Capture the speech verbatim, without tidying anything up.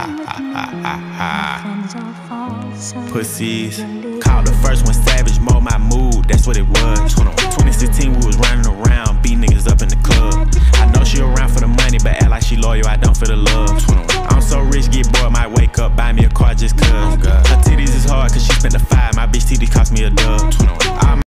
Pussies. Called the first one savage, mold my mood, that's what it was. twenty sixteen, we was running around, beat niggas up in the club. I know she around for the money, but act like she loyal, I don't for the love.